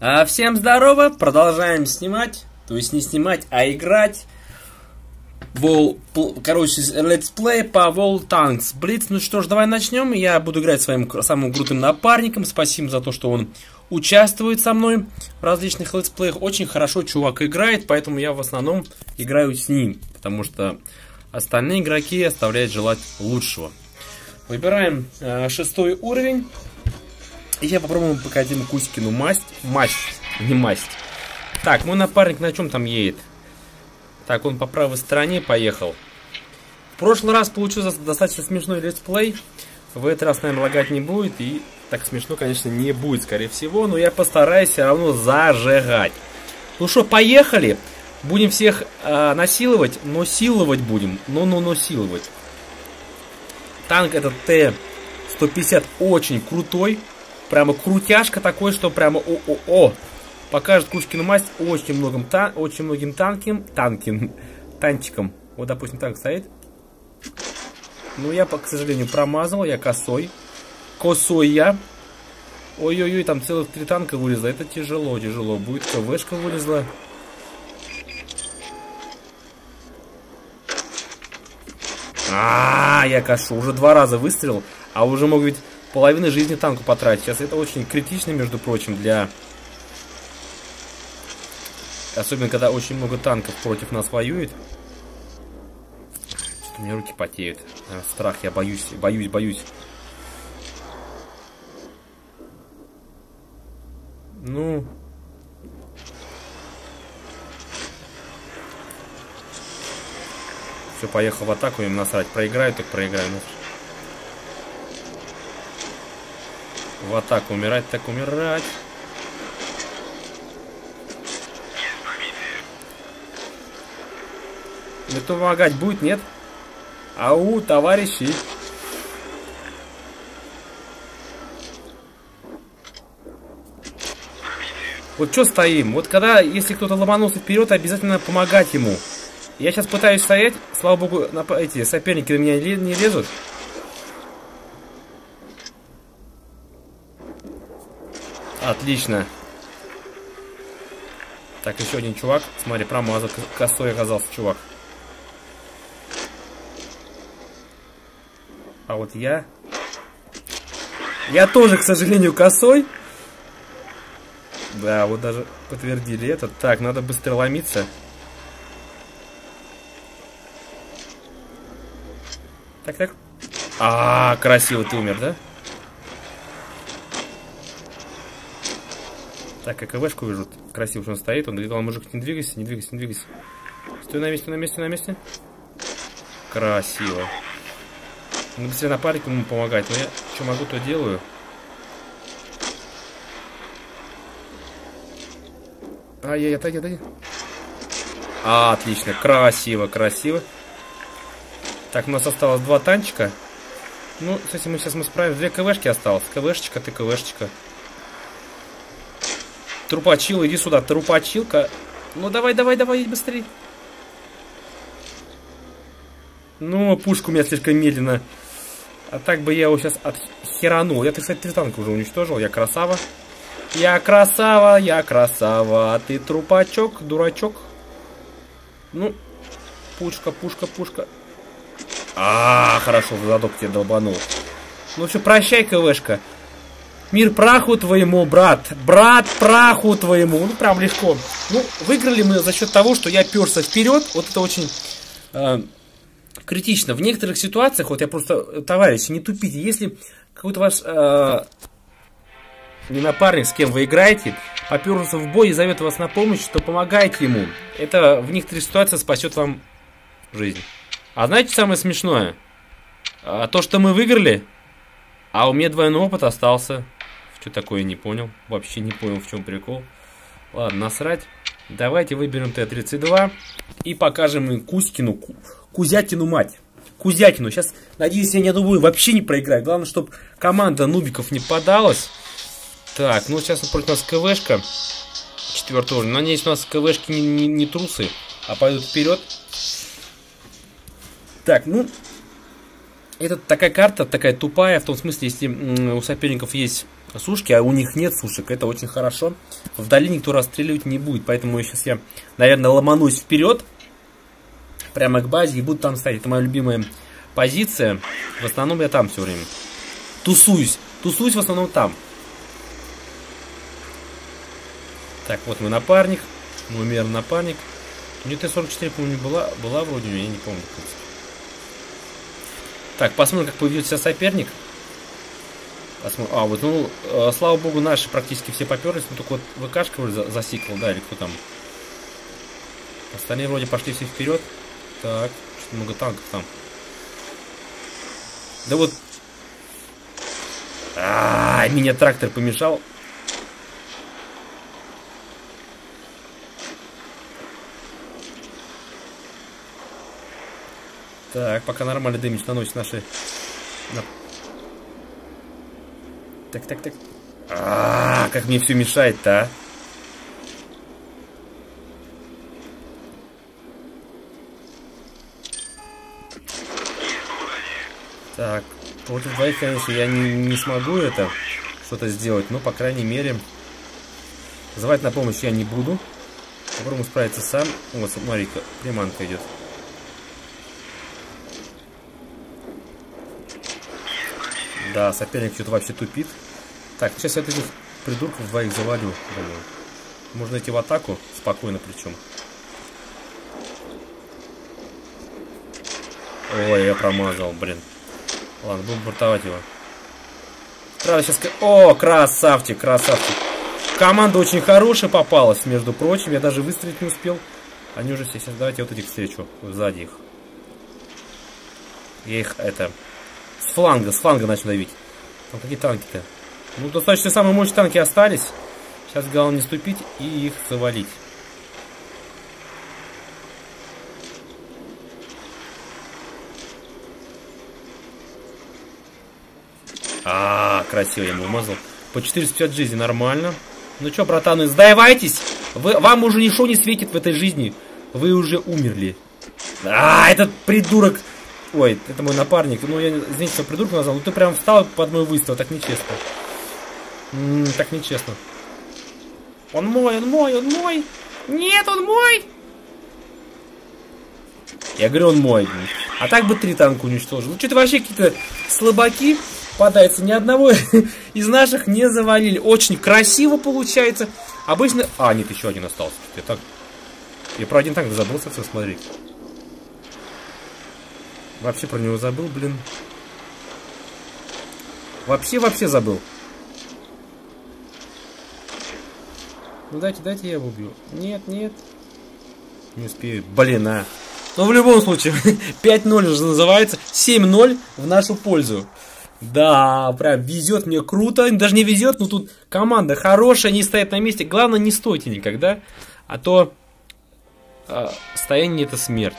Всем здорово, продолжаем снимать, то есть не снимать, а играть. Короче, летсплей по Wall Tanks Blitz. Ну что ж, давай начнем. Я буду играть своим самым крутым напарником. Спасибо за то, что он участвует со мной в различных летсплеях. Очень хорошо чувак играет, поэтому я в основном играю с ним, потому что остальные игроки оставляют желать лучшего. Выбираем 6-й уровень. И я попробую показать ему Кузькину масть. Не масть. Так, мой напарник на чем там едет? Так, он по правой стороне поехал. В прошлый раз получился достаточно смешной летсплей. В этот раз, наверное, лагать не будет. И так смешно, конечно, не будет, скорее всего. Но я постараюсь все равно зажигать. Ну что, поехали. Будем всех насиловать, но силовать будем. Но силовать. Танк этот Т-150 очень крутой. Прямо крутяшка такой, что прямо покажет Кузькину масть очень многим танчикам. Вот, допустим, танк стоит. Ну, я, к сожалению, промазал. Я косой. Косой я. Ой-ой-ой, там целых 3 танка вылезло. Это тяжело будет. КВшка вылезла. Я кошу. Уже 2 раза выстрелил. А уже мог ведь половину жизни танку потратить. Сейчас это очень критично, между прочим, для... Особенно, когда очень много танков против нас воюет. Что-то у меня руки потеют. Страх, я боюсь. Ну... Все, поехал в атаку, им насрать. Проиграю, так проиграю. В атаку умирать, так умирать. Мне то помогать будет, нет? Ау, товарищи. Вот что стоим? Вот когда, если кто-то ломанулся вперед, обязательно помогать ему. Я сейчас пытаюсь стоять. Слава богу, эти соперники на меня не лезут. Отлично. Так, еще один чувак. Смотри, промазал. Косой оказался чувак. А вот я... Я тоже, к сожалению, косой. Да, вот даже подтвердили это. Так, надо быстро ломиться. Так. Красиво ты умер, да? Так, КВшку вижу. Красиво, что он стоит. Он говорит, мужик, не двигайся. Стой на месте. Красиво. Надо быстрее напарнику ему помогать. Но я что могу, то делаю. Отойди. Отлично. Красиво. Так, у нас осталось 2 танчика. Ну, с этим мы справимся. 2 КВшки осталось. КВшечка, ты КВшечка. Трупачил, иди сюда, трупачилка. Ну, давай, быстрее. Ну, пушка у меня слишком медленно. А так бы я его сейчас отхеранул. Я, кстати, 3 танка уже уничтожил. Я красава. Я красава. А ты трупачок, дурачок. Ну, пушка. Хорошо, в задок тебе долбанул. Ну все, прощай, КВшка. Мир праху твоему, брат. Брат праху твоему. Ну, прям легко. Ну, выиграли мы за счет того, что я перся вперед. Вот это очень критично. В некоторых ситуациях, вот я просто, товарищи, не тупите. Если какой-то ваш напарник, с кем вы играете, поперся в бой и зовет вас на помощь, то помогайте ему. Это в некоторых ситуациях спасет вам жизнь. А знаете, самое смешное? То, что мы выиграли, а у меня двойной опыт остался. Что такое, не понял. Вообще не понял, в чем прикол. Ладно, насрать. Давайте выберем Т-32 и покажем им Кузятину мать. Кузятину. Сейчас, надеюсь, я ни одну бой вообще не проиграю. Главное, чтобы команда нубиков не подалась. Так, ну сейчас против нас КВшка. 4-й уровень. Надеюсь, у нас КВшки не трусы, а пойдут вперед. Так, ну, Это такая карта, такая тупая, в том смысле, если у соперников есть сушки, а у них нет сушек, это очень хорошо. Вдали никто расстреливать не будет, поэтому сейчас я, наверное, ломанусь вперед, прямо к базе и буду там стоять. Это моя любимая позиция. В основном я там все время тусуюсь в основном там. Так, вот мой напарник, мой мерный напарник. У него Т-44, помню, была вроде у меня, я не помню. Так, посмотрим, как поведет себя соперник. Посмотрим. А, вот, ну, слава богу, наши практически все поперлись. Ну, только вот ВКшка вроде засикал, да, или кто там. Остальные вроде пошли все вперед. Так, что-то много танков там. Да вот. Меня трактор помешал. Так, пока нормальный дэмидж наносит наши... Так. Как мне все мешает-то, а? Так, против двоих, конечно, я не смогу это что-то сделать, но, по крайней мере, звать на помощь я не буду. Попробуем справиться сам. Вот, смотри-ка, приманка идет. Да, соперник что-то вообще тупит. Так, сейчас я этих придурков двоих завалю. Можно идти в атаку, спокойно причем. Ой, я промазал, блин. Ладно, будем бортовать его. Правда, сейчас... О, красавчик. Команда очень хорошая попалась, между прочим. Я даже выстрелить не успел. Они уже все... Сейчас давайте вот этих встречу. Сзади их. Я их, это... С фланга начал давить. Там какие танки-то? Ну, достаточно самые мощные танки остались. Сейчас главное не ступить и их завалить. Красиво я ему умазал. По 450 жизни, нормально. Ну что, братаны, сдавайтесь. Вам уже ничего не светит в этой жизни. Вы уже умерли. Этот придурок. Ой, это мой напарник. Ну, я, извините, что придурка назвал. Ну, ты прям встал под мой выстрел. Так нечестно. Так нечестно. Он мой. Нет, он мой. Я говорю, он мой. А так бы 3 танка уничтожил. Ну, что-то вообще какие-то слабаки попадаются. Ни одного из наших не завалили. Очень красиво получается. Обычно... нет, еще один остался. Я про один танк забыл совсем смотреть. Вообще про него забыл, блин. Вообще забыл. Ну дайте я его убью. Нет. Не успею. Блин, Но в любом случае, 5-0 уже называется. 7-0 в нашу пользу. Да, прям везет мне круто. Даже не везет, но тут команда хорошая, не стоит на месте. Главное, не стойте никогда. А то стояние это смерть.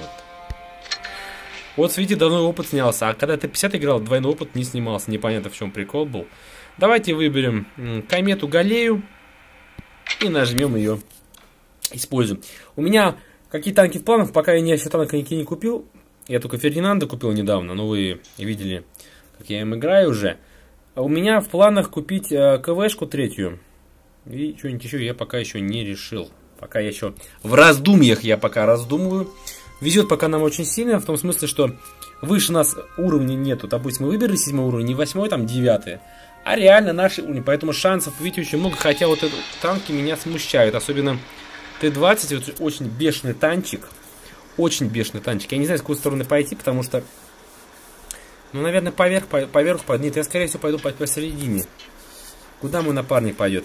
Вот, видите, давно опыт снялся. А когда ты 50 играл, двойной опыт не снимался. Непонятно, в чем прикол был. Давайте выберем комету Галею. И нажмем ее. Используем. У меня какие танки в планах, пока я ни танка никакие не купил. Я только Фердинанда купил недавно. Но вы видели, как я им играю уже. А у меня в планах купить КВшку 3. И что-нибудь еще я пока еще не решил. Пока я еще в раздумьях, я пока раздумываю. Везет пока нам очень сильно, в том смысле, что выше нас уровня нету. Допустим, мы выбрали 7 уровень, не 8, там 9. А реально наши уровни. Поэтому шансов, видите, очень много. Хотя вот эти танки меня смущают. Особенно Т-20, вот очень бешеный танчик. Очень бешеный танчик. Я не знаю, с какой стороны пойти, потому что... Ну, наверное, поверху. Нет, я, скорее всего, пойду посередине. Куда мой напарник пойдет?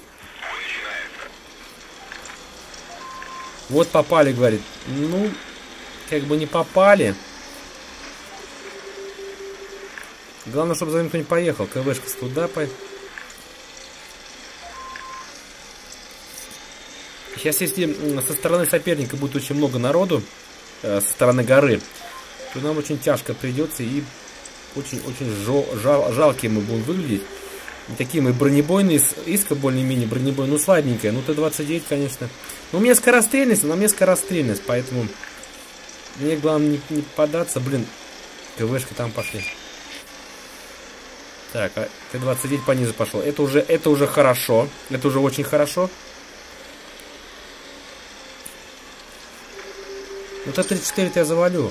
Вот попали, говорит. Ну... Как бы не попали. Главное, чтобы за ним кто-нибудь поехал. КВшка туда Сейчас, если со стороны соперника будет очень много народу, со стороны горы, то нам очень тяжко придется и очень жалкие мы будем выглядеть. И такие мы бронебойные, иска более-менее бронебойная, ну слабенькая. Ну Т-29, конечно. Но у меня скорострельность, поэтому... Мне главное не податься, блин. КВшки там пошли. Так, а Т-29 по низу пошел. Это уже хорошо. Это уже очень хорошо. Ну, Т-34 я завалю.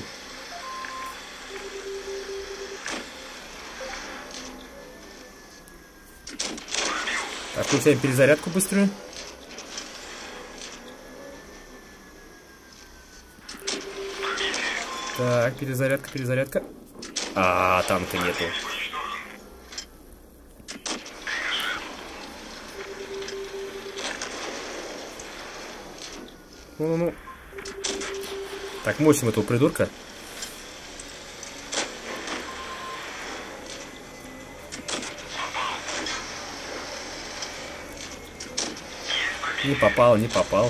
Так, включаем перезарядку быструю. Так, перезарядка. А, танка нету. Ну. Так, мочим этого придурка. Не попал.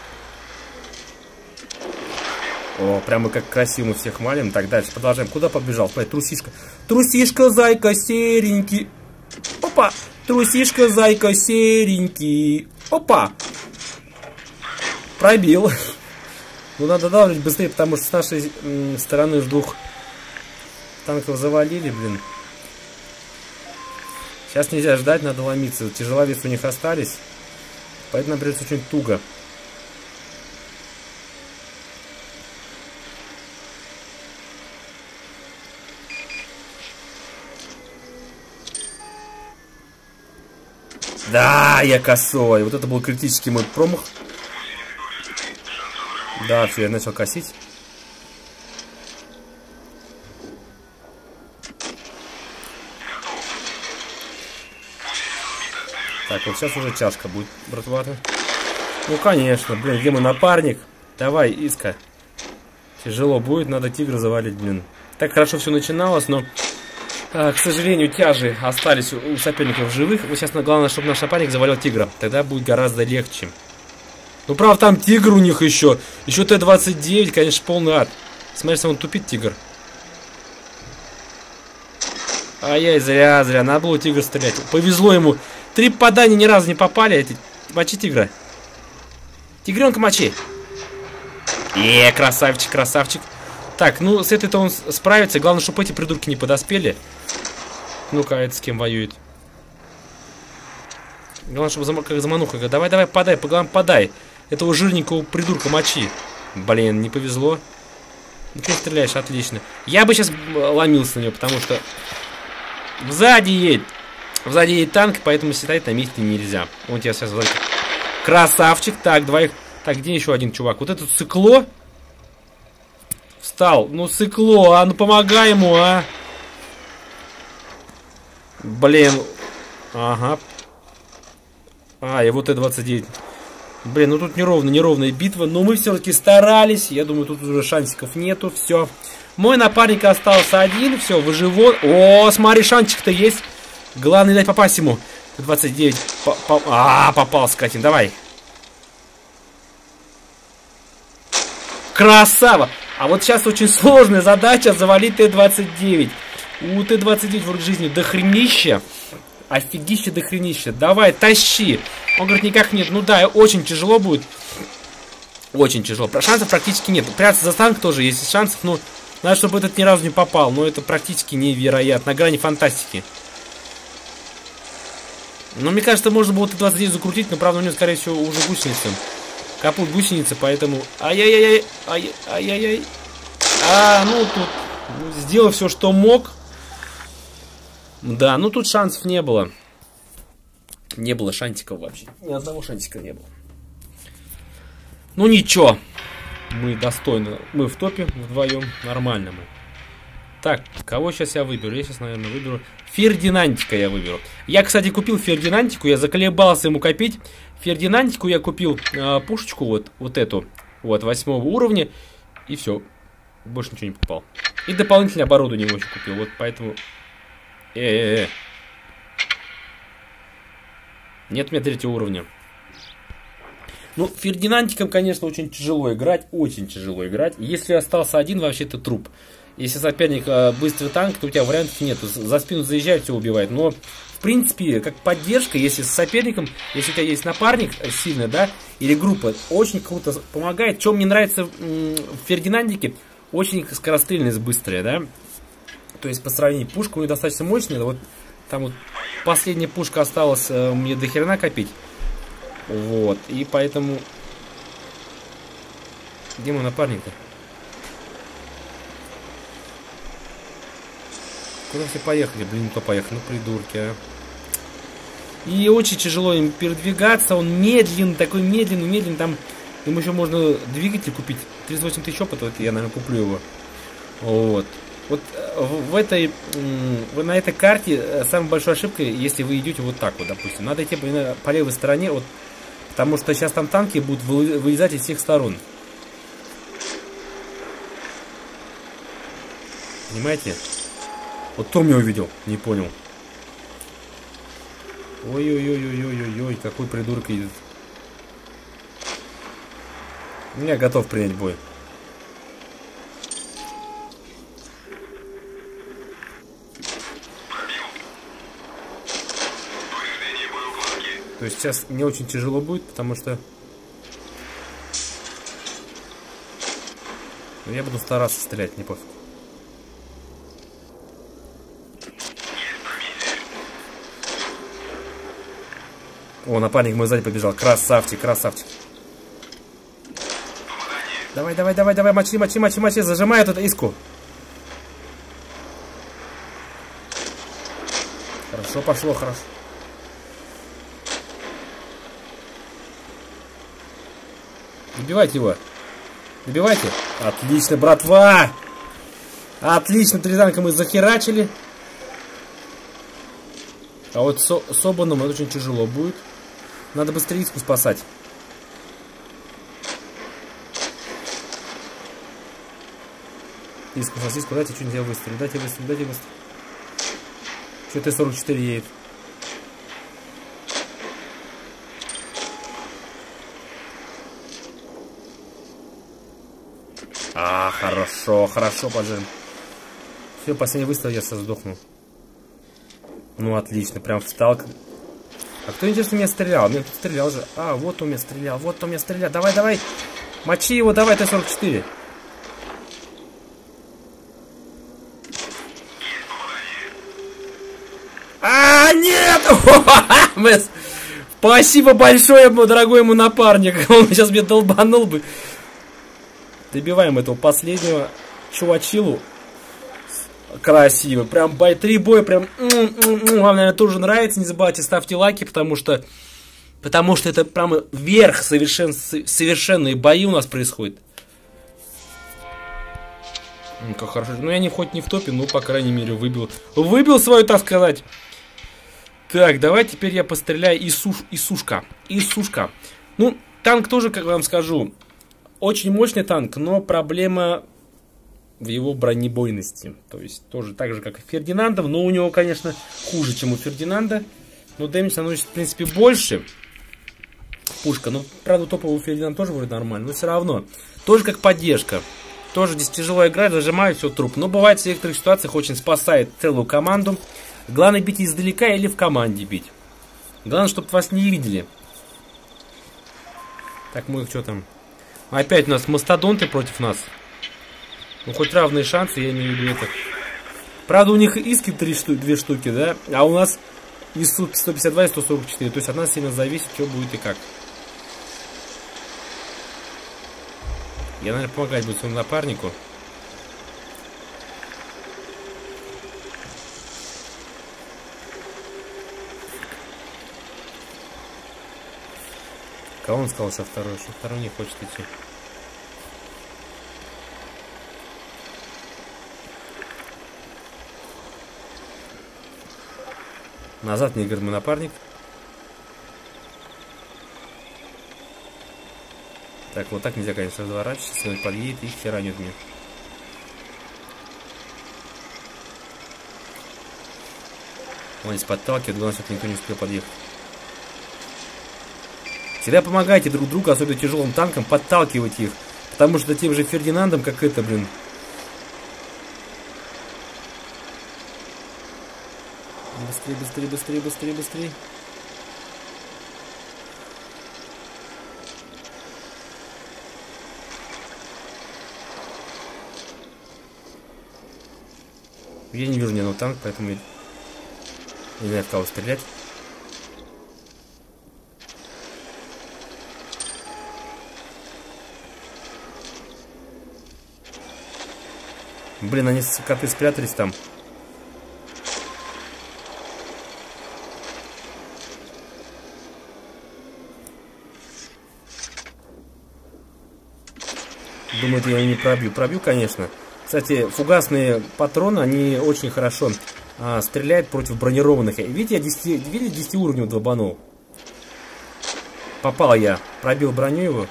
О, прямо как красиво мы всех малим. Так, дальше продолжаем. Куда побежал? Смотри, трусишка. Трусишка, зайка, серенький. Опа! Трусишка, зайка, серенький. Опа! Пробил. Ну, надо давлить быстрее, потому что с нашей стороны двух танков завалили, блин. Сейчас нельзя ждать, надо ломиться. Тяжеловесы у них остались. Поэтому нам придется очень туго. Да, я косой. Вот это был критический мой промах. Да, все, я начал косить. Так, вот сейчас уже чашка будет, братвата. Ну, конечно, блин, где мой напарник? Давай, Иска. Тяжело будет, надо тигра завалить, блин. Так хорошо все начиналось, но, к сожалению, тяжи остались у соперников живых. Вот сейчас главное, чтобы наш напарник завалил тигра. Тогда будет гораздо легче. Ну, правда, там тигр у них еще. Еще Т-29, конечно, полный ад. Смотри, он тупит, тигр. Ай-яй, зря. Надо было тигра стрелять. Повезло ему. 3 попадания ни разу не попали. Мочи тигра. Тигренка мочи. Красавчик. Так, ну, с этой-то он справится. Главное, чтобы эти придурки не подоспели. Ну-ка, это с кем воюет? Главное, чтобы как замануха. Давай, подай. Этого жирненького придурка мочи. Блин, не повезло. Ну, ты стреляешь, отлично. Я бы сейчас ломился на него, потому что сзади едет танк, поэтому сидеть на месте нельзя. Он тебя сейчас сзади. Красавчик. Так, двоих. Так, где еще один чувак? Вот этот Сыкло. Встал. Ну, Сыкло, ну помогай ему, а. Блин. Ага. И вот Т-29. Блин, ну тут неровная битва. Но мы все-таки старались. Я думаю, тут уже шансиков нету. Все. Мой напарник остался один. Все, выживет. О, смотри, шансик-то есть. Главное дать попасть ему. Т-29. Попал, скотин. Давай. Красава. А вот сейчас очень сложная задача завалить Т-29. У Т-29 вроде жизни дохренища. Офигище дохренища. Давай, тащи. Он говорит, никак нет. Ну да, очень тяжело будет. Очень тяжело. Шансов практически нет. Прятаться за танк тоже есть шансов, но надо, чтобы этот ни разу не попал. Но это практически невероятно. На грани фантастики. Но мне кажется, можно было Т-29 закрутить, но правда у него, скорее всего, уже гусеница. Капут гусеницы, поэтому... Ай-яй-яй. Ну тут... Сделал все, что мог. Да, ну тут шансов не было. Не было шансиков вообще. Ни одного шансика не было. Ну ничего. Мы достойны. Мы в топе вдвоем. Нормально мы. Так, кого сейчас я выберу? Я сейчас, наверное, выберу... Фердинандика я выберу. Я, кстати, купил Фердинандику. Я заколебался ему копить. Фердинандику я купил пушечку вот эту. Вот, 8 уровня. И все. Больше ничего не покупал. И дополнительное оборудование его еще купил. Вот поэтому... Нет у меня 3-го уровня. Ну, Фердинандиком, конечно, очень тяжело играть. Очень тяжело играть. Если остался один, вообще это труп. Если соперник быстрый танк, то у тебя вариантов нет. За спину заезжает, все убивает. Но, в принципе, как поддержка, если с соперником, если у тебя есть напарник сильный, да, или группа, очень круто помогает. Что мне нравится в Фердинандике, очень скорострельность быстрая, да. То есть по сравнению, пушка у нее достаточно мощная. Вот там вот последняя пушка осталась мне до хрена копить. Вот. И поэтому... Где мой напарник-то? Куда все поехали? Блин, не то поехали. Ну, придурки, а. И очень тяжело им передвигаться. Он медленный, такой медленный. Там ему еще можно двигатель купить. 38 тысяч опыта. Вот я, наверное, куплю его. Вот. Вот на этой карте самая большая ошибка, если вы идете вот так вот, допустим. Надо идти по левой стороне, вот, потому что сейчас там танки будут вылезать из всех сторон. Понимаете? Вот кто меня увидел? Не понял. Ой-ой-ой-ой-ой-ой, какой придурок едет. Я готов принять бой. То есть сейчас не очень тяжело будет, потому что я буду стараться стрелять, не пофиг. О, напарник мой сзади побежал. Красавчик, красавчик. Давай, давай, давай, давай, мочи. Зажимай эту иску. Хорошо пошло, хорошо. Добивайте его. Добивайте. Отлично, братва. Отлично, 3 танка мы захерачили. А вот с Обаном это очень тяжело будет. Надо быстрее иску спасать. Иску, сосиску, дайте что-нибудь я выстрелю. Дайте выстрелю. Что Т-44 едет? А, хорошо, поджим. Все, последний выстрел, я сейчас сдохну. Ну, отлично, прям встал. А кто, интересно, меня стрелял? Меня тут стрелял же. А, вот он меня стрелял, Давай. Мочи его, давай, Т-44. А, нет! Спасибо большое, дорогой ему напарник. Он сейчас мне долбанул бы. Добиваем этого последнего чувачилу. Красиво. Прям 3 боя. Прям. Вам, наверное, тоже нравится. Не забывайте, ставьте лайки, потому что это прям верх совершенные бои у нас происходят. Как хорошо. Ну, я хоть не в топе, но, по крайней мере, выбил свою, так сказать. Так, давай теперь я постреляю Исушка. Ну, танк тоже, как вам скажу, очень мощный танк, но проблема в его бронебойности. То есть тоже так же, как и Фердинандов, но у него, конечно, хуже, чем у Фердинанда. Но дэмидж наносит, в принципе, больше. Пушка. Ну, правда, топовый у Фердинанда тоже вроде нормально, но все равно. Тоже как поддержка. Тоже здесь тяжело играть, зажимают все труп. Но бывает в некоторых ситуациях очень спасает целую команду. Главное бить издалека или в команде бить. Главное, чтобы вас не видели. Так, мы что там? Опять у нас мастодонты против нас. Ну, хоть равные шансы, я имею в виду это. Правда, у них иски 2 штуки, да? А у нас ИСУ 152 и 144. То есть от нас сильно зависит, что будет и как. Я, наверное, помогать буду своему напарнику. Кого он сказал, что второй? Что второй не хочет идти. Назад мне говорит мой напарник. Так, вот так нельзя, конечно, разворачиваться. Если он подъедет и херанет мне. Он здесь подталкивает, главное, чтобы никто не успел подъехать. Всегда помогайте друг другу, особенно тяжелым танкам, подталкивать их. Потому что тем же Фердинандом, как это, блин. Быстрее. Я не вижу ни одного танка, поэтому я не знаю, в кого стрелять. Блин, они коты спрятались там. Думаю, я не пробью. Пробью, конечно. Кстати, фугасные патроны, они очень хорошо стреляют против бронированных. Видите, я 10 уровней долбанул. Попал я. Пробил броню его.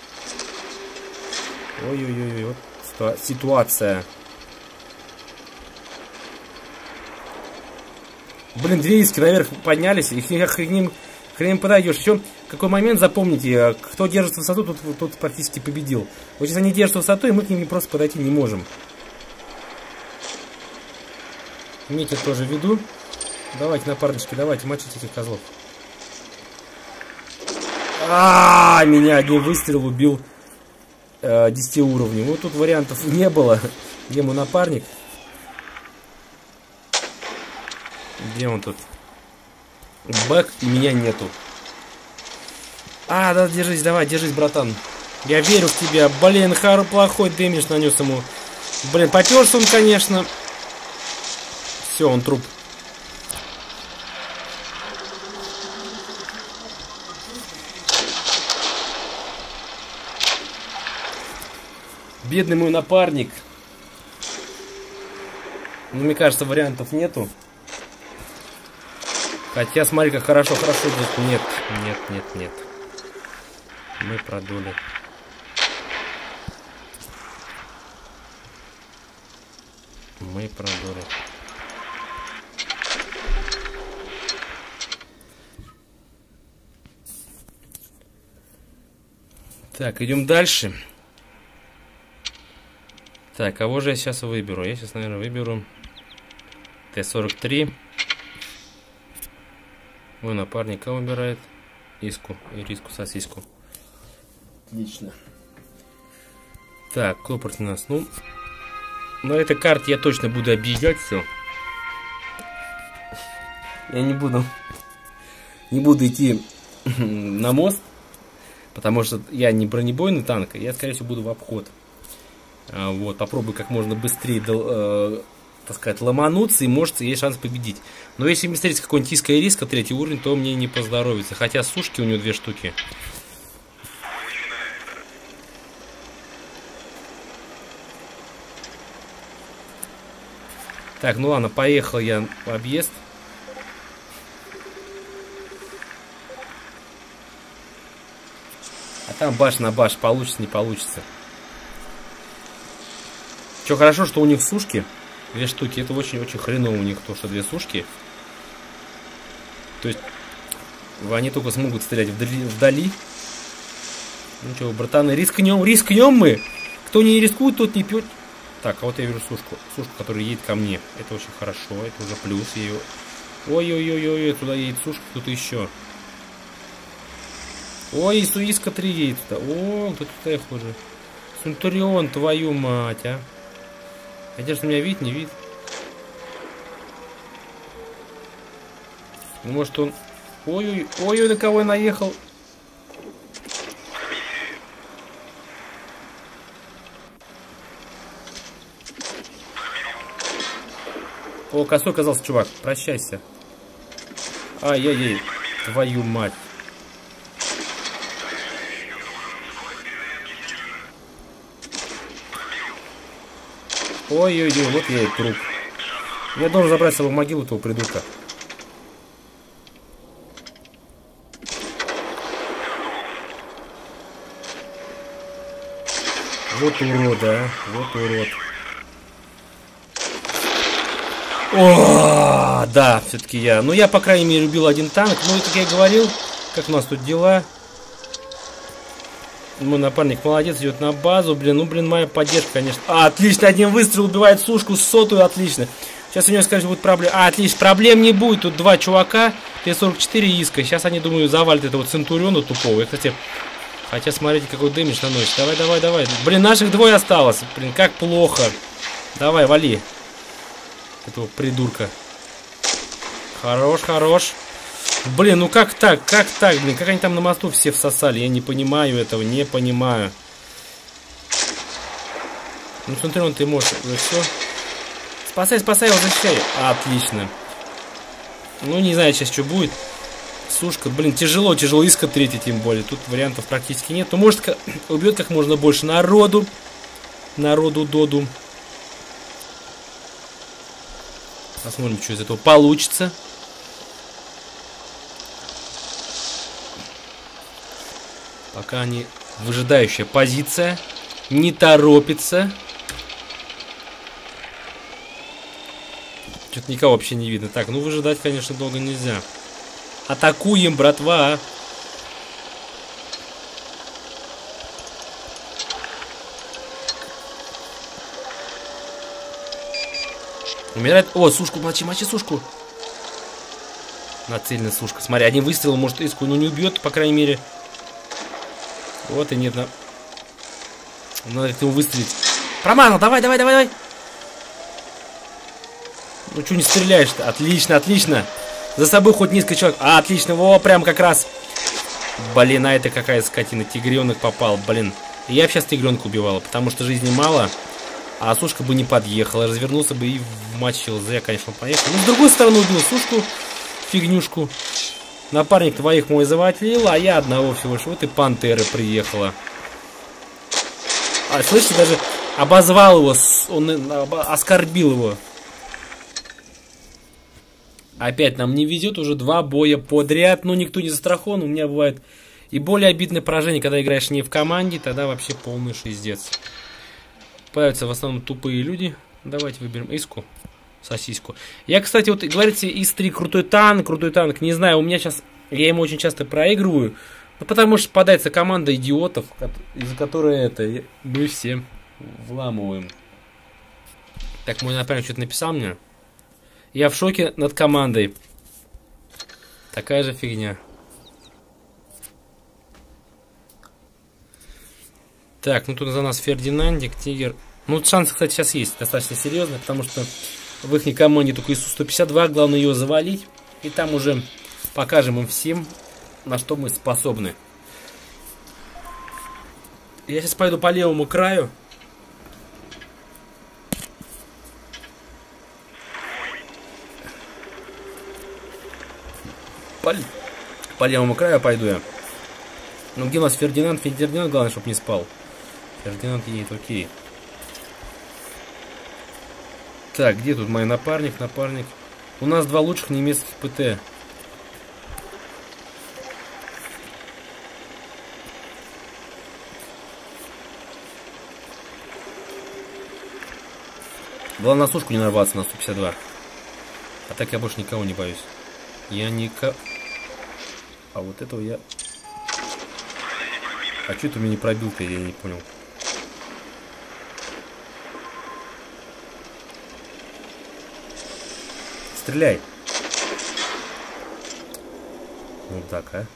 Ой-ой-ой, вот ситуация. Блин, две иски наверх поднялись, их хрен подойдешь. Еще какой момент, запомните, кто держит высоту, тот практически победил. Вот сейчас они держат высоту, и мы к ним просто подойти не можем. Имейте тоже в виду. Давайте, напарнички, давайте, мочите этих козлов. Меня один выстрел убил 10 уровней. Вот тут вариантов не было. Где мой напарник? Где он тут? Бэк, и меня нету. Да, держись, давай, держись, братан. Я верю в тебя. Блин, плохой дэмидж нанес ему. Блин, поперся он, конечно. Все, он труп. Бедный мой напарник. Ну, мне кажется, вариантов нету. Хотя, смотри, как хорошо здесь. Нет. Мы продули. Так, идем дальше. Так, кого же я сейчас выберу? Я сейчас, наверное, выберу Т-43. Мой напарник выбирает Иску. Ириску, сосиску. Отлично. Так, кто против нас? Ну, на этой карте я точно буду объезжать все. Я не буду идти на мост, потому что я не бронебойный танк, я, скорее всего, буду в обход. Вот, попробую как можно быстрее, так сказать, ломануться, и может есть шанс победить. Но если мне встретится какой-нибудь Иска и Риска 3-й уровень, то мне не поздоровится. Хотя сушки у него 2 штуки. Так, ну ладно, поехал я в объезд. А там баш на баш, получится, не получится. Что хорошо, что у них сушки 2 штуки. Это очень-очень хреново у них, то, что 2 сушки. То есть они только смогут стрелять вдали. Ну что, братаны, рискнем мы. Кто не рискует, тот не пьет. Так, а вот я вижу сушку, которая едет ко мне. Это очень хорошо, это уже плюс ее. Ой-ой-ой-ой, туда едет сушка, кто-то еще. Ой, Суиска 3 едет туда. О, кто тут их уже. Центурион, твою мать, а. Хотя меня видит, не видит. Ну, может он... Ой-ой, на кого я наехал. О, косой оказался, чувак. Прощайся. Ай-яй-яй. Твою мать. Ой-ой-ой, вот я и труп. Я должен забрать с собой могилу этого придурка. Вот урод, а. Вот урод. О, да, все-таки я. Ну, я, по крайней мере, убил один танк. Ну, и как я и говорил, как у нас тут дела. Мой напарник молодец, идет на базу. Блин, ну, блин, моя поддержка, конечно. Отлично, один выстрел убивает сушку, 100-ю, отлично. Сейчас у него, скажем, будет проблема. Отлично, проблем не будет. Тут 2 чувака, Т-44 Иска. Сейчас они, думаю, завалят этого Центуриона тупого. И, кстати, хотя, смотрите, какой дэмидж наносит. Давай. Блин, наших 2 осталось. Блин, как плохо. Давай, вали. этого придурка. Хорош, хорош. Блин, ну как так, блин, как они там на мосту все всосали, я не понимаю этого, не понимаю. Ну смотри, он ты можешь, ну все. Спасай, спасай его, защищай. Отлично. Ну не знаю сейчас, что будет. Сушка, блин, тяжело иска третий, тем более. Тут вариантов практически нет. Ну может убьет как можно больше народу. Доду. Посмотрим, что из этого получится. Пока они выжидающая позиция. Не торопится. Что-то никого вообще не видно. Так, ну выжидать, конечно, долго нельзя. Атакуем, братва. Умирает. О, сушку, мочи сушку. Нацельная сушка. Смотри, один выстрел может иску, но не убьет, по крайней мере. Вот и нет. Надо как-то его выстрелить. Промазал, давай. Ну что не стреляешь-то? Отлично. За собой хоть несколько человек. Отлично, во, прям как раз. Блин, а это какая скотина. Тигренок попал, блин. Я бы сейчас тигренка убивала, потому что жизни мало. А сушка бы не подъехала. Развернулся бы и в матче ЛЗ, конечно, поехал. Ну, с другой стороны убил сушку. Фигнюшку. Напарник твоих мой завалил, а я одного всего лишь. Вот и пантеры приехала. А, слышите, даже обозвал его. Он оскорбил его. Опять нам не везет, уже 2 боя подряд. Ну, никто не застрахован. У меня бывает и более обидное поражение, когда играешь не в команде. Тогда вообще полный шиздец. Появятся в основном тупые люди. Давайте выберем иску. Сосиску. Я, кстати, вот говорите, ИС-3 крутой танк. Не знаю, у меня сейчас... Я ему очень часто проигрываю. Ну, потому что попадается команда идиотов, из-за которой мы все вламываем. Так, мой напарник что-то написал мне. Я в шоке над командой. Такая же фигня. Так, ну тут за нас Фердинандик, Тигр. Ну, шансы, кстати, сейчас есть достаточно серьезные, потому что в их команде только ИСу-152. Главное ее завалить. И там уже покажем им всем, на что мы способны. Я сейчас пойду по левому краю. По левому краю пойду я. Ну где у нас Фердинанд? Фердинанд, главное, чтобы не спал. Фердинанд едет, окей. Так, где тут мой напарник? У нас 2 лучших немецких ПТ. Главное на сушку не нарваться на 152. А так я больше никого не боюсь. А вот этого я... А что ты меня не пробил-то, я не понял. Стреляй. Вот так, а.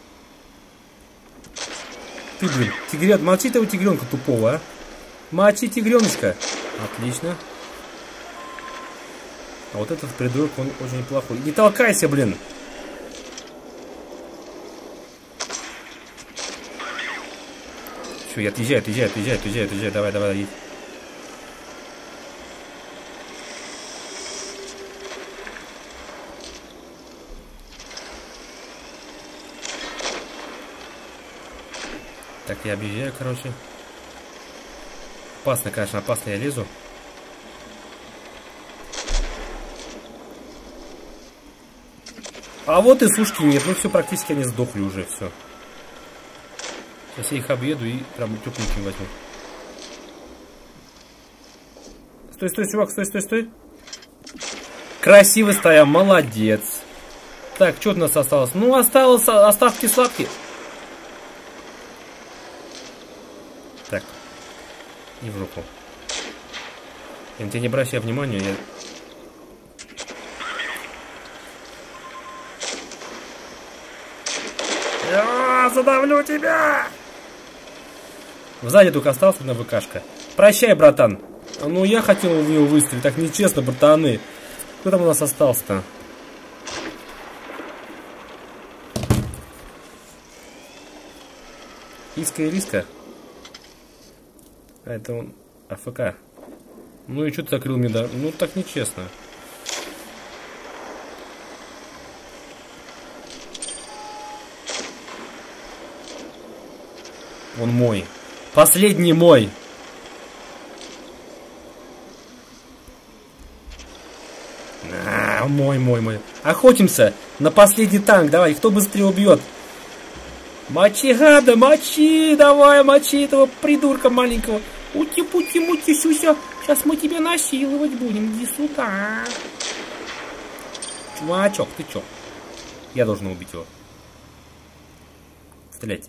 Ты, блин, тигрят, молчи того тигренка тупого, а. Молчи, тигреночка. Отлично. А вот этот придурок, он очень неплохой. Не толкайся, блин. Все, отъезжай, давай, едь. Так, я объезжаю, короче. Опасно, конечно, опасно я лезу. А вот и сушки нет, ну все, практически они сдохли уже, все. Сейчас я их объеду и прям тепленьким возьму. Стой, чувак, стой. Красиво стоял, молодец. Так, что у нас осталось? Ну, осталось остатки сладкие. Так. И в руку. Я на тебя не обращай внимания, я задавлю тебя! Сзади только остался одна ВКшка. Прощай, братан. Ну, я хотел в него выстрелить. Так нечестно, братаны. Кто там у нас остался-то? Иска и Риска? А это он АФК. Ну и что ты закрыл мне, да? Ну так нечестно. Он мой. Последний мой. Мой. Охотимся на последний танк. Давай, кто быстрее убьет? Мочи, гада, мочи. Давай, мочи этого придурка маленького. Ути-пути-мути, сюся. Сейчас мы тебя насиловать будем. Иди сюда. Чувачок, ты чё? Я должен убить его. Стреляйте.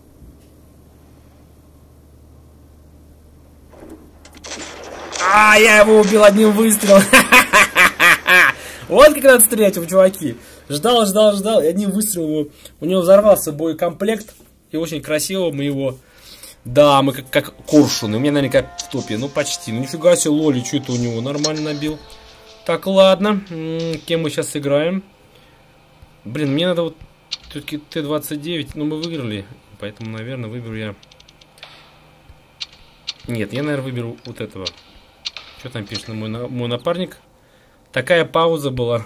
Я его убил одним выстрелом. Вот как надо стрелять, чуваки. Ждал, и одним выстрелом у него взорвался боекомплект. И очень красиво мы его... Да, мы как коршуны. У меня, наверное, как в топе. Ну, почти. Ну, нифига себе, лоли, что это у него нормально набил. Так, ладно. Кем мы сейчас играем? Блин, мне надо вот... Все-таки Т-29. Ну, мы выиграли. Поэтому, наверное, выберу я... Нет, я, наверное, выберу вот этого. Что там пишет мой напарник? Такая пауза была.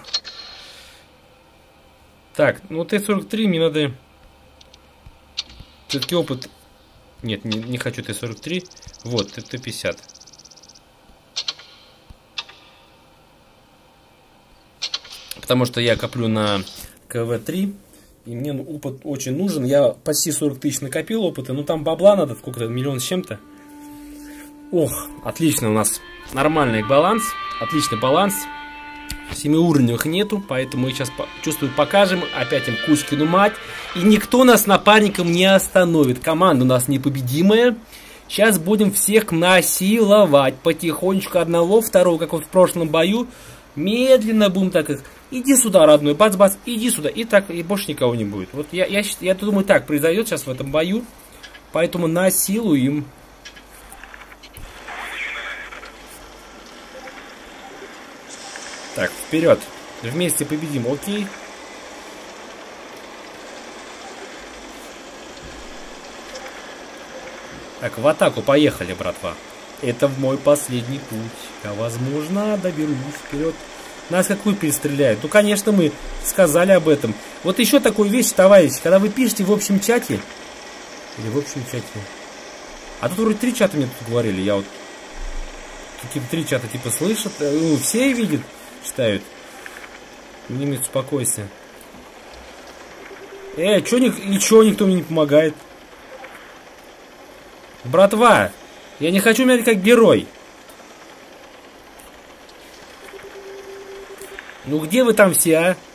Так, ну Т-43 мне надо... Все-таки опыт... Нет, не хочу Т-43. Вот, Т-50. Потому что я коплю на КВ-3. И мне опыт очень нужен. Я почти 40 тысяч накопил опыта. Ну там бабла надо, сколько-то, 1 миллион с чем-то. Ох, отлично у нас нормальный баланс. Отличный баланс. 7-уровневых нету, поэтому мы сейчас, чувствую, покажем опять им Кузькину мать. И никто нас напарником не остановит. Команда у нас непобедимая. Сейчас будем всех насиловать. Потихонечку одного, второго, как вот в прошлом бою. Медленно будем так их. Иди сюда, родной, бац-бац, иди сюда. И так, и больше никого не будет. Вот я думаю, так произойдет сейчас в этом бою. Поэтому насилуем. Так, вперед. Вместе победим, окей. Так, в атаку поехали, братва. Это в мой последний путь. А возможно, доберусь вперед. Нас какую перестреляют? Ну, конечно, мы сказали об этом. Вот еще такую вещь, товарищи. Когда вы пишете в общем чате. Или в общем чате. А тут вроде 3 чата мне тут говорили. Я вот какие-то 3 чата типа слышат. Ну, все видят. Читают. Немец, успокойся. Чё никто мне не помогает? Братва, я не хочу умереть как герой. Ну где вы там все, а?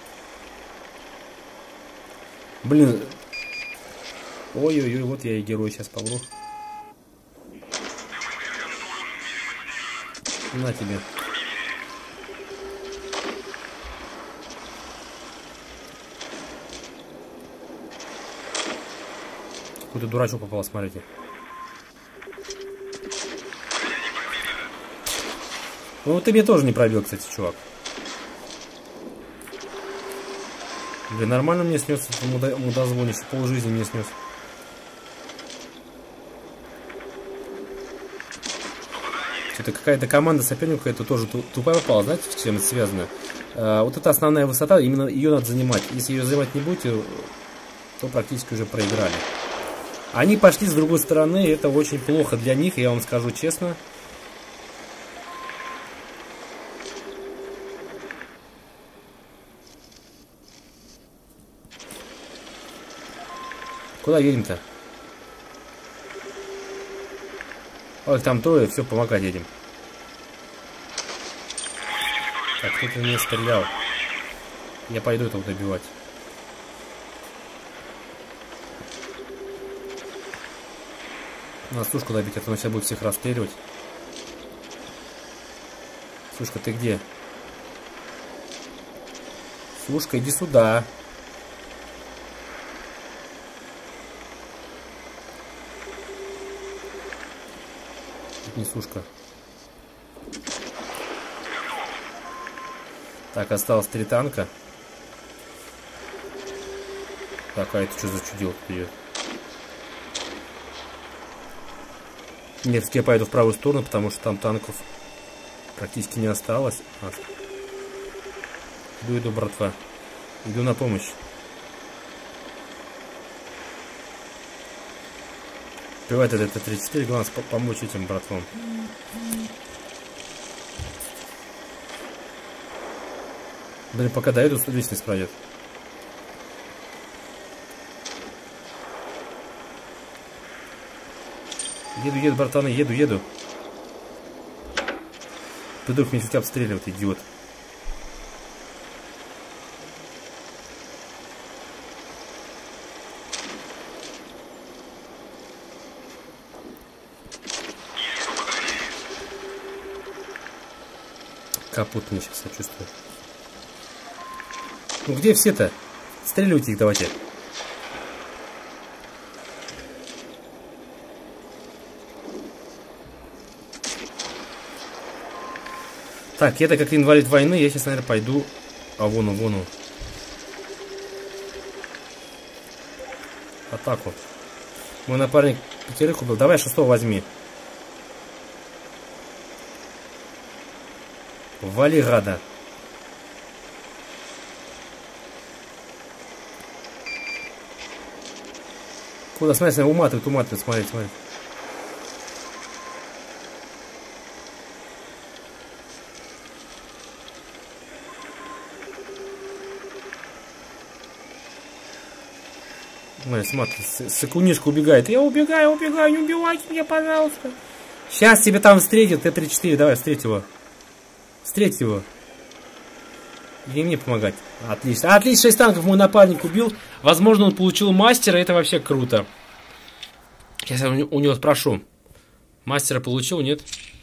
Блин. Ой-ой-ой, вот я и герой сейчас помру. На тебе. Какой-то дурачок попал, смотрите. Ну ты мне тоже не пробил, кстати, чувак. Блин, нормально мне снес этот мудозвонище, полжизни мне снес. Что-то какая-то команда соперника, это тоже тупая попала, знаете, с чем это связано? Вот эта основная высота, именно ее надо занимать. Если ее занимать не будете, то практически уже проиграли. Они пошли с другой стороны, и это очень плохо для них, я вам скажу честно. Куда едем-то? Ой, там трое, все, помогать едем. Так, кто-то мне стрелял. Я пойду этого добивать. Надо Сушку добить, а то он сейчас будет всех расстреливать. Сушка, ты где? Сушка, иди сюда. Это не Сушка. Так, осталось 3 танка. Так, а это что за чудилка идет? Нет, я пойду в правую сторону, потому что там танков практически не осталось. Иду, братва. Иду на помощь. Убивает это Т-34, главное помочь этим братвам. Блин, пока доеду, лестница пройдет. Еду, братаны, еду. Придурок меня хотя бы обстреливает, идиот. Капут мне сейчас, я чувствую. Ну где все-то? Стреливайте их давайте. Так, я-то как инвалид войны, я сейчас, наверное, пойду... А вон он. Атаку. Мой напарник 5 убил. Давай 6-го возьми. Вали, гада. Куда, смотри, уматывает, смотри. Смотри, сыкунишка убегает. Я убегаю, не убивайте меня, пожалуйста. Сейчас тебе там встретит Т-34, давай, встреть его. И мне помогать. Отлично. Отлично, 6 танков мой напарник убил. Возможно, он получил мастера, это вообще круто. Сейчас я у него спрошу. Мастера получил, нет?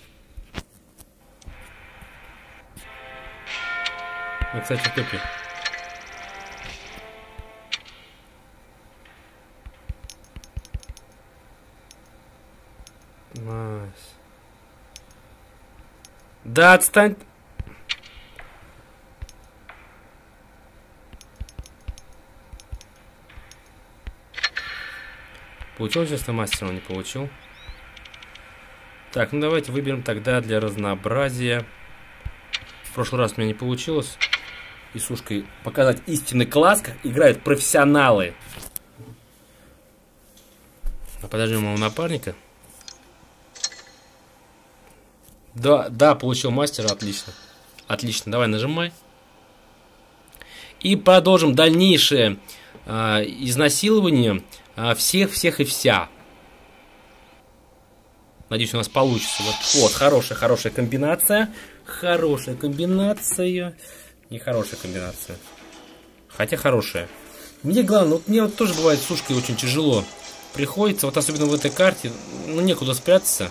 Ну, кстати, в топе. Найс. Да, отстань. Получил сейчас на мастера, он не получил. Так, ну давайте выберем тогда для разнообразия. В прошлый раз у меня не получилось и сушкой показать истинный класс, как играют профессионалы. А подождем моего напарника. Да, получил мастера, отлично. Отлично, давай нажимай. И продолжим дальнейшее изнасилование всех и вся. Надеюсь, у нас получится. Вот, хорошая комбинация. Хорошая комбинация. Нехорошая комбинация. Хотя хорошая. Мне главное, мне вот тоже бывает с сушкой очень тяжело. Приходится, вот особенно в этой карте, ну некуда спрятаться.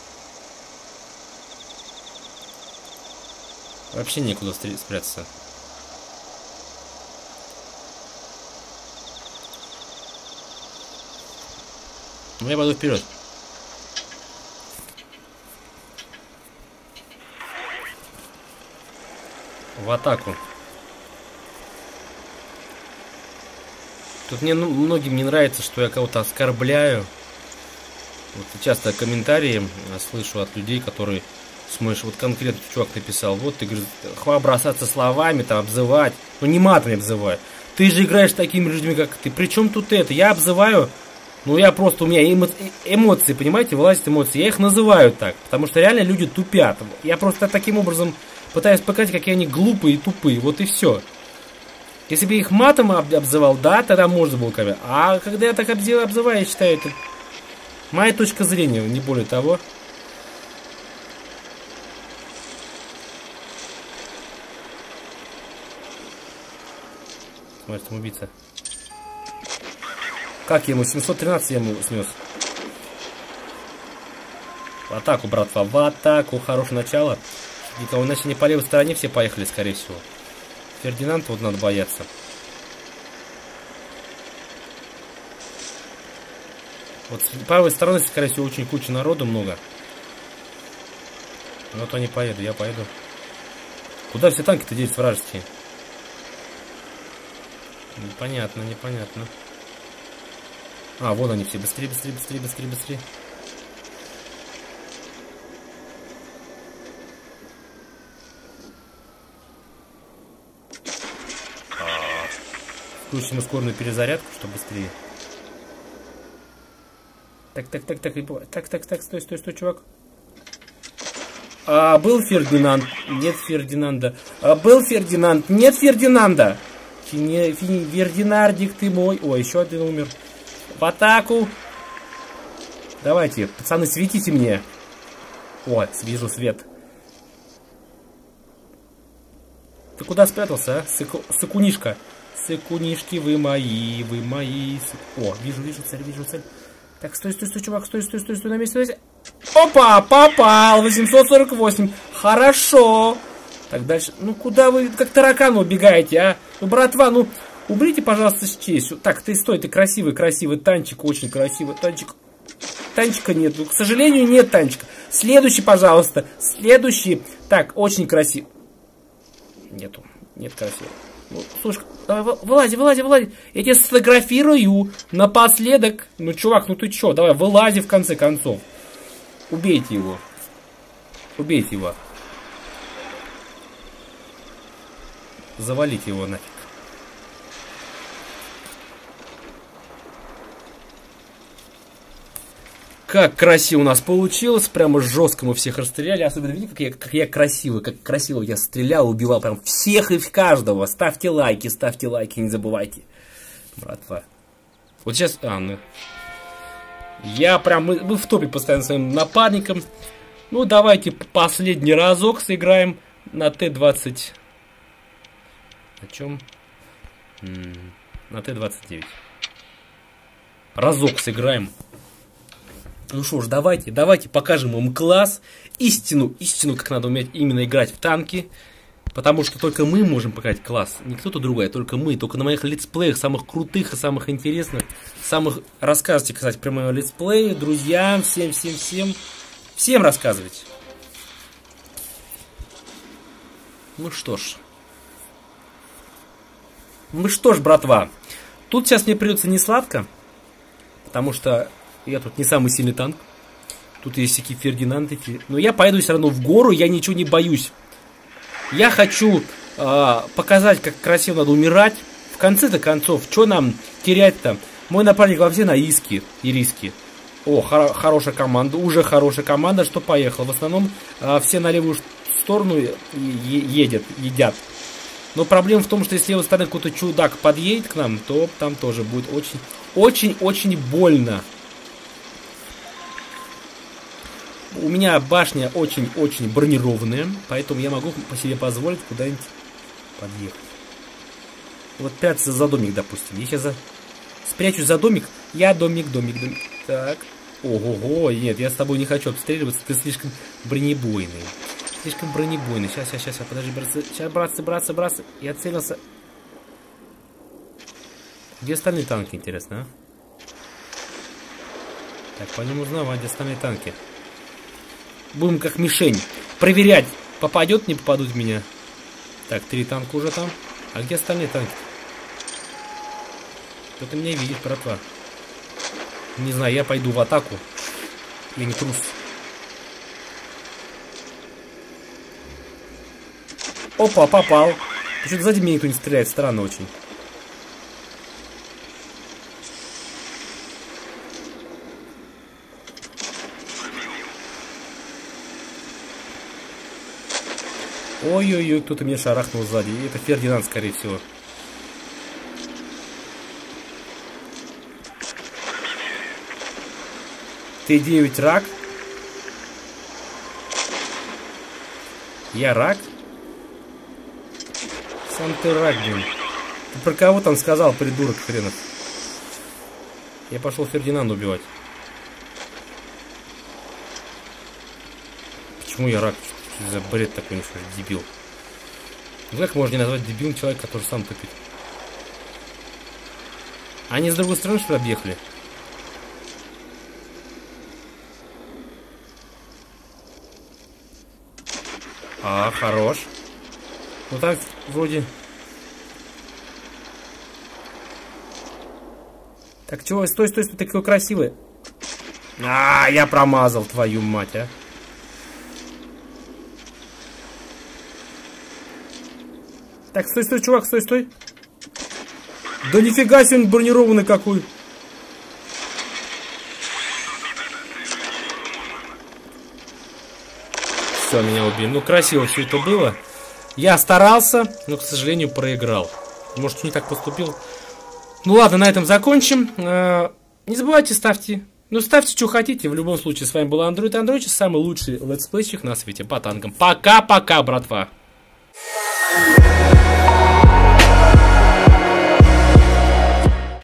Вообще некуда спрятаться. Ну я пойду вперед. В атаку. Тут мне многим не нравится, что я кого-то оскорбляю. Вот часто комментарии слышу от людей, которые смотришь, вот конкретно чувак написал, вот ты говоришь, хватит бросаться словами, там обзывать. Ну не матом обзывай. Ты же играешь с такими людьми, как ты. Причем тут это? Я обзываю. Ну я просто, у меня эмоции, понимаете, вылазят эмоции. Я их называю так, потому что реально люди тупят. Я просто таким образом пытаюсь показать, какие они глупые и тупые. Вот и все. Если бы я их матом обзывал, да, тогда можно было comment. А когда я так обзываю, я считаю, это моя точка зрения, не более того. Смотрите, там убийца. Как ему? 713 я ему снес. В атаку, братва, в атаку. Хорошее начало. Никого, иначе не по левой стороне все поехали, скорее всего. Фердинанд вот надо бояться. Вот с правой стороны, скорее всего, очень куча народу много. Вот они поедут, я поеду. Куда все танки-то делись вражеские? Непонятно, непонятно. А, вон они все. Быстрее, быстрее, быстрее, быстрее, быстрее. Включим ускоренную перезарядку, чтобы быстрее. Так, так, так, так, так, так, так, стой, стой, стой, чувак. А, был Фердинанд, нет Фердинанда. А, был Фердинанд, нет Фердинанда. Фердинардик ты мой. Ой, еще один умер. В атаку. Давайте, пацаны, светите мне. О, вижу свет. Ты куда спрятался, а? Сыкунишка. Сыкунишки, вы мои, вы мои. О, вижу, вижу цель, вижу цель. Так, стой, стой, стой, чувак, стой, стой, стой, стой, на месте, стой. Опа, попал, 848. Хорошо. Так, дальше. Ну, куда вы, как таракан, убегаете, а? Ну, братва, ну, уберите, пожалуйста, с честью. Так, ты стой, ты красивый, красивый танчик, очень красивый танчик. Танчика нет, к сожалению, нет танчика. Следующий, пожалуйста, следующий. Так, очень красивый. Нету, нет красивого. Ну, слушай, давай, вылази, вылази, вылази. Я тебя сфотографирую напоследок. Ну, чувак, ну ты чё? Давай, вылази в конце концов. Убейте его. Убейте его. Завалите его нафиг. Как красиво у нас получилось, прямо жестко мы всех расстреляли. Особенно видите, как я красиво я стрелял, убивал прям всех и каждого. Ставьте лайки, не забывайте. Братва. Вот сейчас, я прям, мы в топе постоянно своим напарником. Ну, давайте последний разок сыграем на Т-20. О чем? На Т-29. Разок сыграем. Ну что ж, давайте покажем им класс, истину, как надо уметь именно играть в танки. Потому что только мы можем показать класс, не кто-то другой, а только мы. Только на моих летсплеях, самых крутых и самых интересных, рассказывайте, кстати, про мои летсплеи, друзьям, всем рассказывайте. Ну что ж, братва, тут сейчас мне придется не сладко, потому что я тут не самый сильный танк. Тут есть всякие Фердинанды. Но я пойду все равно в гору, я ничего не боюсь. Я хочу показать, как красиво надо умирать. В конце-то концов, что нам терять-то? Мой напарник вообще на ириски. О, хорошая команда, уже хорошая команда, что поехала. В основном все на левую сторону едят. Но проблема в том, что если его стороны какой-то чудак подъедет к нам, то там тоже будет очень больно. У меня башня очень бронированная, поэтому я могу по себе позволить куда-нибудь подъехать. Вот прятаться за домик, допустим. Я сейчас спрячусь за домик. Я домик. Так. Ого-го, нет, я с тобой не хочу обстреливаться, ты слишком бронебойный. Сейчас, подожди, братцы. Я целился. Где остальные танки, интересно, а? Так, по ним узнавать, где остальные танки. Будем как мишень. Проверять, попадет, не попадут в меня. Так, 3 танка уже там. А где остальные танки? Кто-то меня видит, братва. Не знаю, я пойду в атаку. Я не трус. Опа, попал. Почему-то сзади меня никто не стреляет, странно очень. Ой-ой-ой, кто-то меня шарахнул сзади. Это Фердинанд, скорее всего. Т-9 рак. Я рак? Сам ты рак, блин. Ты про кого там сказал, придурок хренов? Я пошел Фердинанда убивать. Почему я рак? Что за бред такой, не скажешь, дебил? Ну как можно не назвать дебилом человека, который сам тупит? Они с другой стороны, что ли, объехали? А, хорош. Ну так, вроде... Так, чего? Стой, стой, стой, такой красивый. Я промазал, твою мать, а. Так, стой, стой, чувак, стой, стой. Да нифига себе, он бронированный какой. Все, меня убили. Ну, красиво все это было. Я старался, но, к сожалению, проиграл. Может, не так поступил. Ну, ладно, на этом закончим. Не забывайте, ставьте. Ну, ставьте, что хотите. В любом случае, с вами был Android Android, самый лучший летсплейщик на свете по танкам. Пока-пока, братва.